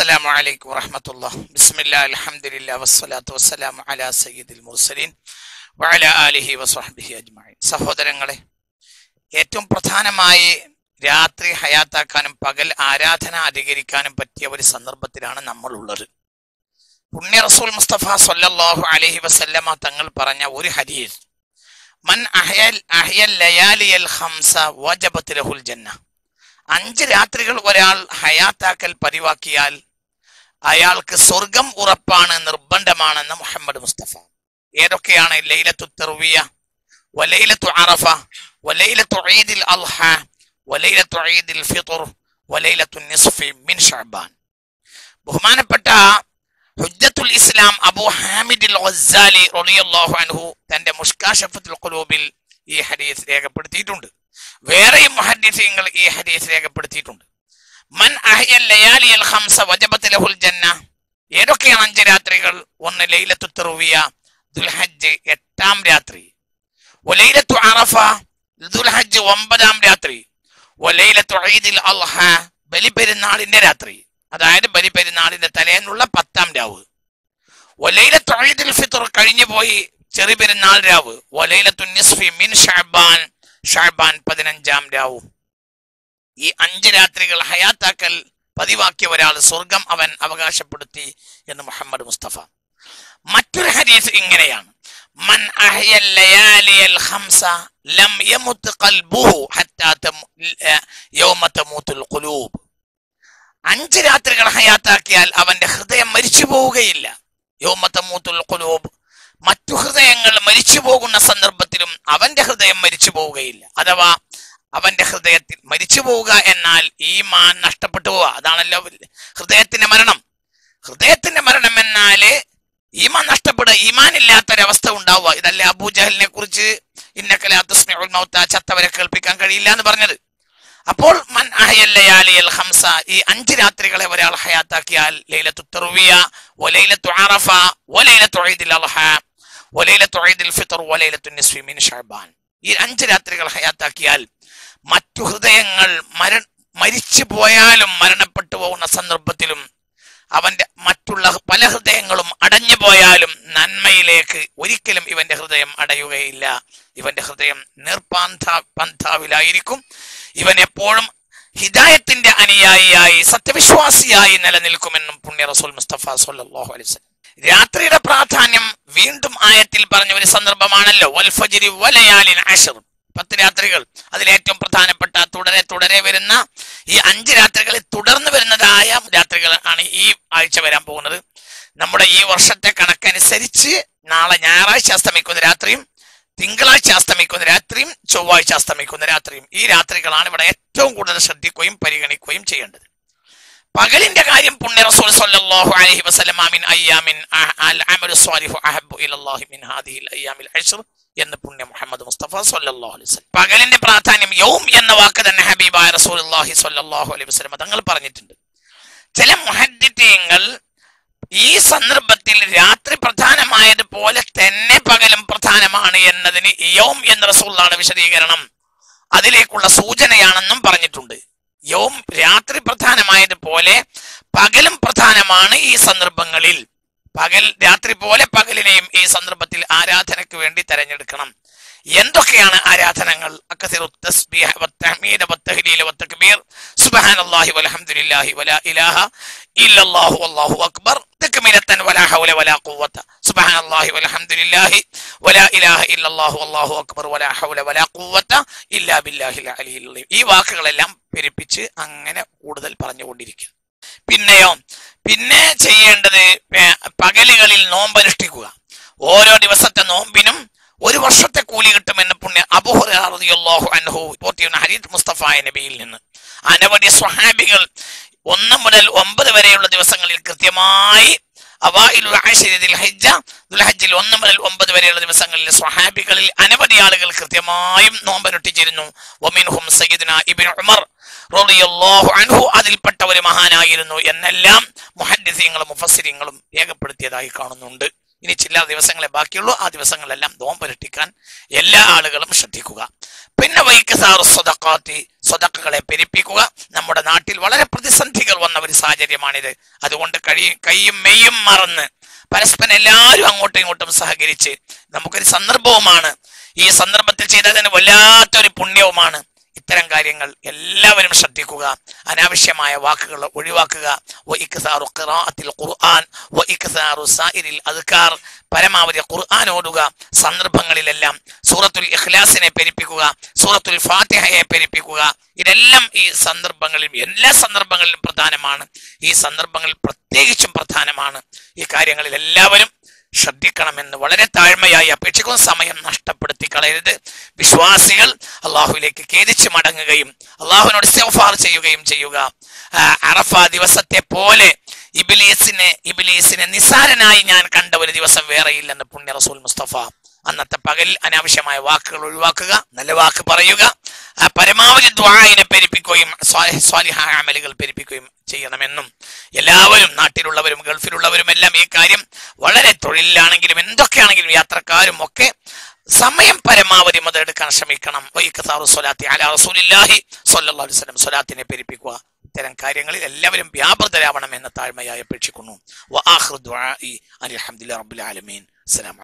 അസ്സലാമു അലൈക്കും വറഹ്മത്തുള്ളാഹി. ബിസ്മില്ലാഹി അൽഹംദുലില്ലാഹി വസ്സലാത്തു വസ്സലാമു അലാ സയ്യിദിൽ മുർസലീൻ വഅലാ ആലിഹി വസ്വഹ്ബിഹി അജ്മഈൻ. സഹോദരങ്ങളെ, ഏറ്റവും പ്രധാനമായി രാത്രി ഹയാത്താക്കാനും പകൽ ആരാധന അധികരിക്കാനും പറ്റിയ ഒരു സന്ദർഭത്തിലാണ് നമ്മൾ ഉള്ളത്. പുണ്യ റസൂൽ മുസ്തഫ സ്വല്ലല്ലാഹു അലൈഹി വസല്ലമ തങ്ങൾ പറഞ്ഞ ഒരു ഹദീസ്, മൻ അഹ്യൽ ലയാലിയൽ ഖംസ വജബത് ലഹുൽ ജന്ന. 5 രാത്രികൾ ഒരാൾ ഹയാത്താക്കൽ പതിവാക്കിയാൽ അയാൾക്ക് സ്വർഗം ഉറപ്പാണ്, നിർബന്ധമാണെന്ന് മുഹമ്മദ് മുസ്തഫ. ഏതൊക്കെയാണ്? ലൈലത്തു തർവിയ, വലൈലത്തു അറഫ, വലൈലത്തു ഈദിൽ അൽഹ, വലൈലത്തു ഈദിൽ ഫിത്ർ, വലൈലത്തു നിസ്ഫി മിൻ ശഅബാൻ. ബഹുമാനപ്പെട്ട ഹുജ്ജത്തുൽ ഇസ്ലാം അബൂ ഹാമിദ് അൽ ഗസ്സാലി റളിയല്ലാഹു അൻഹു തന്റെ മുഷ്കാശഫത്തുൽ ഖുലൂബിൽ ഈ ഹദീസ് രേഖപ്പെടുത്തിയിട്ടുണ്ട്. വേറെയും മുഹദ്ദിസീങ്ങൾ ഈ ഹദീസ് രേഖപ്പെടുത്തിയിട്ടുണ്ട്. മൻ അഹ്യൽ ലയാലിയൽ ഖംസ വജബത് ലഹുൽ ജന്ന. ഏതൊക്കെയാണ് 5 രാത്രികൾ? 1 ലൈലത്തു തർവിയ, ദുൽഹജ്ജ് 8-ാം രാത്രി, വലൈലത്തു അറഫ, ദുൽഹജ്ജ് 9-ാം രാത്രി, വലൈലത്തു ഈദിൽ അൽഹ, ബലിപെരുന്നാളിന്റെ രാത്രി, അതായത് ബലിപെരുന്നാളിന്റെ തലേന്നുള്ള 10-ാം രാവ്, വലൈലത്തു ഈദിൽ ഫിത്ർ, കഴിഞ്ഞു പോയി ചെറിയ പെരുന്നാൾ രാവ്, വലൈലത്തു നിസ്ഫി മിൻ ശഅബാൻ, ശഅബാൻ 15-ാം രാവും. ഈ 5 രാത്രികൾ ഹയാത്താക്കൽ പതിവാക്കിയ ഒരാൾ സ്വർഗം അവൻ അവകാശപ്പെടുത്തി എന്ന് മുഹമ്മദ് മുസ്തഫ. മറ്റൊരു ഹദീസ് ഇങ്ങനെയാണ്, മൻ അഹ്യൽ ലയാലിയൽ ഖംസ ലം യമുത് ഖൽബുഹു ഹത്താ യൗമ തമൂതുൽ ഖുലൂബ്. 5 രാത്രികൾ ഹയാത്താക്കിയാൽ അവന്റെ ഹൃദയം മരിച്ചു പോവുകയില്ല. യൗമ തമൂതുൽ ഖുലൂബ്, മറ്റു ഹൃദയങ്ങൾ മരിച്ചു പോകുന്ന സന്ദർഭത്തിലും അവന്റെ ഹൃദയം മരിച്ചു പോവുകയില്ല. അഥവാ അവന്റെ ഹൃദയത്തിൽ മരിച്ചു പോവുക എന്നാൽ ഈമാൻ നഷ്ടപ്പെട്ടു പോവുക. അതാണല്ലോ ഹൃദയത്തിന്റെ മരണം. ഹൃദയത്തിന്റെ മരണം എന്നാല് ഈമാൻ നഷ്ടപ്പെടുക, ഈമാൻ ഇല്ലാത്തൊരവസ്ഥ ഉണ്ടാവുക. ഇതല്ലേ അബൂജഹലിനെ കുറിച്ച് ഇന്നക ലാ തുസ്മിഉൽ മൗത, ചത്തവരെ കേൾപ്പിക്കാൻ കഴിയില്ല എന്ന് പറഞ്ഞത്. അപ്പോൾ മൻ അഹ്യൽ ലയാലിയൽ ഖംസ, ഈ 5 രാത്രികളെ ഒരാൾ ഹയാത്താക്കിയാൽ ലൈലത്തു തർവിയ, വലൈലത്തു അറഫ, വലൈലത്തു ഈദിൽ അൽഹ, വലൈലത്തു ഈദിൽ ഫിത്ർ, വലൈലത്തു നിസ്ഫി മിൻ ശഅബാൻ. ഈ 5 രാത്രികൾ ഹയാത്താക്കിയാൽ മറ്റു ഹൃദയങ്ങൾ മരിച്ചു പോയാലും മരണപ്പെട്ടു പോകുന്ന സന്ദർഭത്തിലും അവന്റെ മറ്റുള്ള പല ഹൃദയങ്ങളും അടഞ്ഞു പോയാലും നന്മയിലേക്ക് ഒരിക്കലും ഇവന്റെ ഹൃദയം അടയുകയില്ല. ഇവന്റെ ഹൃദയം പന്ഥാവിലായിരിക്കും. ഇവൻ എപ്പോഴും ഹിദായത്തിന്റെ അനുയായിയായി സത്യവിശ്വാസിയായി നിലനിൽക്കുമെന്നും പുണ്യ റസൂൽ മുസ്തഫ സ്വല്ലല്ലാഹു അലൈഹി വസല്ലം. രാത്രിയുടെ പ്രാധാന്യം വീണ്ടും ആയത്തിൽ പറഞ്ഞ ഒരു സന്ദർഭമാണല്ലോ, വൽ ഫജ്രി വലയാലിൻ അശ്ർ, 10 രാത്രികൾ. അതിലേറ്റവും പ്രധാനപ്പെട്ട തുടരെ വരുന്ന ഈ 5 രാത്രികളിൽ തുടർന്ന് വരുന്നതായ രാത്രികൾ ആണ് ഈ ആഴ്ച വരാൻ പോകുന്നത്. നമ്മുടെ ഈ വർഷത്തെ കണക്കനുസരിച്ച് നാളെ ഞായറാഴ്ച അസ്തമിക്കുന്ന രാത്രിയും, തിങ്കളാഴ്ച അസ്തമിക്കുന്ന രാത്രിയും, ചൊവ്വാഴ്ച അസ്തമിക്കുന്ന രാത്രിയും, ഈ രാത്രികളാണ് ഇവിടെ ഏറ്റവും കൂടുതൽ ശ്രദ്ധിക്കുകയും പരിഗണിക്കുകയും ചെയ്യേണ്ടത്. പകലിന്റെ കാര്യം പുണ്യ റസൂൽ സ്വല്ലല്ലാഹു അലൈഹി വസല്ലം മിൻ അയ്യാമിൻ അൽ അമലു സ്വാലിഹു അഹബ്ബു ഇലല്ലാഹി മിൻ ഹാദിഹിൽ അയ്യാമിൽ അശ്ർ എന്ന് പുണ്യ മുഹമ്മദ് മുസ്തഫ സ്വല്ലല്ലാഹു അലൈഹി വസല്ലം. പകലിന്റെ പ്രാധാന്യം യൗം എന്ന വാക്ക് തന്നെ ഹബീബായ റസൂലുള്ളാഹി സ്വല്ലല്ലാഹു അലൈഹി വസല്ലം തങ്ങൾ പറഞ്ഞിട്ടുണ്ട്. ചില മുഹദ്ദിഥീങ്ങൾ ഈ സന്ദർഭത്തിൽ രാത്രി പ്രധാനമായതുപോലെ തന്നെ പകലും പ്രധാനമാണ് എന്നതിന് യൗം എന്ന റസൂലുള്ളാഹിയുടെ വിശദീകരണം അതിലേക്കുള്ള സൂചനയാണെന്നും പറഞ്ഞിട്ടുണ്ട്. യൗം രാത്രി പ്രധാനമായതുപോലെ പകലും പ്രധാനമാണ്. ഈ സന്ദർഭങ്ങളിൽ രാത്രി പോലെ പകലിനെയും ഈ സന്ദർഭത്തിൽ ആരാധനയ്ക്ക് വേണ്ടി തെരഞ്ഞെടുക്കണം. എന്തൊക്കെയാണ് ആരാധനകൾ? അക്സറു തസ്ബീഹ വത്തഹ്മീദ വത്തഹ്ലീൽ വത്തക്ബീർ, സുബ്ഹാനല്ലാഹി വൽഹംദുലില്ലാഹി വലാ ഇലാഹ ഇല്ലല്ലാഹു വല്ലാഹു അക്ബർ, തക്മീലത്തൻ വലാ ഹൗല വലാ ഖുവത, സുബ്ഹാനല്ലാഹി വൽഹംദുലില്ലാഹി വലാ ഇലാഹ ഇല്ലല്ലാഹു വല്ലാഹു അക്ബർ വലാ ഹൗല വലാ ഖുവത ഇല്ലാ ബില്ലാഹിൽ അലിയിൽ അലീം. ഈ വാക്കുകളെല്ലാം പെരുപ്പിച്ച് അങ്ങനെ കൂടുതൽ പറഞ്ഞുകൊണ്ടിരിക്കുക. പിന്നെ ചെയ്യേണ്ടത് പകലുകളിൽ നോമ്പനുഷ്ഠിക്കുക. ഓരോ ദിവസത്തെ നോമ്പിനും 1 വർഷത്തെ കൂലി കിട്ടുമെന്ന് പുണ്യ അബൂ ഹുറൈറ റളിയല്ലാഹു അൻഹു റിപ്പോർട്ട് ചെയ്യുന്ന ഹദീസ് മുസ്തഫ നബിയിൽ നിന്ന്. അനവധി സ്വഹാബികൾ 1 മുതൽ 9 വരെയുള്ള ദിവസങ്ങളിൽ കൃത്യമായി അവ്വായിലുൽ അശ്രി ദുൽഹജ്ജിൽ 1 മുതൽ 9 വരെയുള്ള ദിവസങ്ങളിൽ സ്വഹാബികളിൽ അനവധി ആളുകൾ കൃത്യമായും നോമ്പനുഷ്ഠിച്ചിരുന്നു. വമിൻഹും സയ്യിദുനാ ഇബ്നു ഉമർ റളിയല്ലാഹു അൻഹു, അതിൽപ്പെട്ട ഒരു മഹാനായിരുന്നു എന്നെല്ലാം മുഹദ്ദിസീങ്ങളും മുഫസ്സിരീങ്ങളും രേഖപ്പെടുത്തിയതായി കാണുന്നുണ്ട്. ഇനി ചില ദിവസങ്ങളെ ബാക്കിയുള്ളൂ. ആ ദിവസങ്ങളെല്ലാം നോമ്പനുഷ്ഠിക്കാൻ എല്ലാ ആളുകളും ശ്രദ്ധിക്കുക. പിന്നെ വൈകസാറു സ്വതക്കാത്തി, സ്വതക്കുകളെ പെരുപ്പിക്കുക. നമ്മുടെ നാട്ടിൽ വളരെ പ്രതിസന്ധികൾ വന്ന ഒരു സാഹചര്യമാണിത്. അതുകൊണ്ട് കൈയും മെയ്യും മറന്ന് പരസ്പരം എല്ലാവരും അങ്ങോട്ടും ഇങ്ങോട്ടും സഹകരിച്ച് നമുക്കൊരു സന്ദർഭവുമാണ്. ഈ സന്ദർഭത്തിൽ ചെയ്തതിന് വല്ലാത്തൊരു പുണ്യവുമാണ്. ഇത്തരം കാര്യങ്ങൾ എല്ലാവരും ശ്രദ്ധിക്കുക. അനാവശ്യമായ വാക്കുകൾ ഒഴിവാക്കുക. പരമാവധി ഖുർആൻ ഓതുക. സന്ദർഭങ്ങളിലെല്ലാം സൂറത്തുൽ ഇഖ്ലാസിനെ പെരുപ്പിക്കുക, സൂറത്തുൽ ഫാത്തിഹയെ പെരുപ്പിക്കുക. ഇതെല്ലാം ഈ സന്ദർഭങ്ങളിൽ, എല്ലാ സന്ദർഭങ്ങളിലും പ്രധാനമാണ്. ഈ സന്ദർഭങ്ങളിൽ പ്രത്യേകിച്ചും പ്രധാനമാണ്. ഈ കാര്യങ്ങളിൽ എല്ലാവരും ശ്രദ്ധിക്കണമെന്ന് വളരെ താഴ്മയായി അപേക്ഷിക്കുന്ന. സമയം നഷ്ടപ്പെടുത്തി കളയരുത്. വിശ്വാസികൾ അള്ളാഹുവിലേക്ക് ഖേദിച്ച് മടങ്ങുകയും അള്ളാഹുവിനോട് ഇസ്തിഗ്ഫാർ ചെയ്യുകയും ചെയ്യുക. അറഫ ദിവസത്തെ പോലെ ഇബ്ലീസിനെ നിസാരനായി ഞാൻ കണ്ട ഒരു ദിവസം വേറെയില്ലെന്ന് പുണ്യ റസൂൽ മുസ്തഫ. അന്നത്തെ പകൽ അനാവശ്യമായ വാക്കുകൾ ഒഴിവാക്കുക, നല്ല വാക്ക് പറയുക, പരമാവധി ദുആഇനെ പെരുപ്പിക്കുകയും സ്വാലിഹായ അമലുകൾ പെരുപ്പിക്കുകയും ചെയ്യണമെന്നും എല്ലാവരും, നാട്ടിലുള്ളവരും ഗൾഫിലുള്ളവരും എല്ലാം ഈ കാര്യം വളരെ, തൊഴിലാണെങ്കിലും എന്തൊക്കെയാണെങ്കിലും യാത്രക്കാരും ഒക്കെ സമയം പരമാവധി മുതലെടുക്കാൻ ശ്രമിക്കണം. സ്വലാത്തിനെ പെരുപ്പിക്കുക. ഇത്തരം കാര്യങ്ങളിൽ എല്ലാവരും വ്യാപൃതരാവണം എന്ന താഴ്മയായി അപേക്ഷിക്കുന്നു.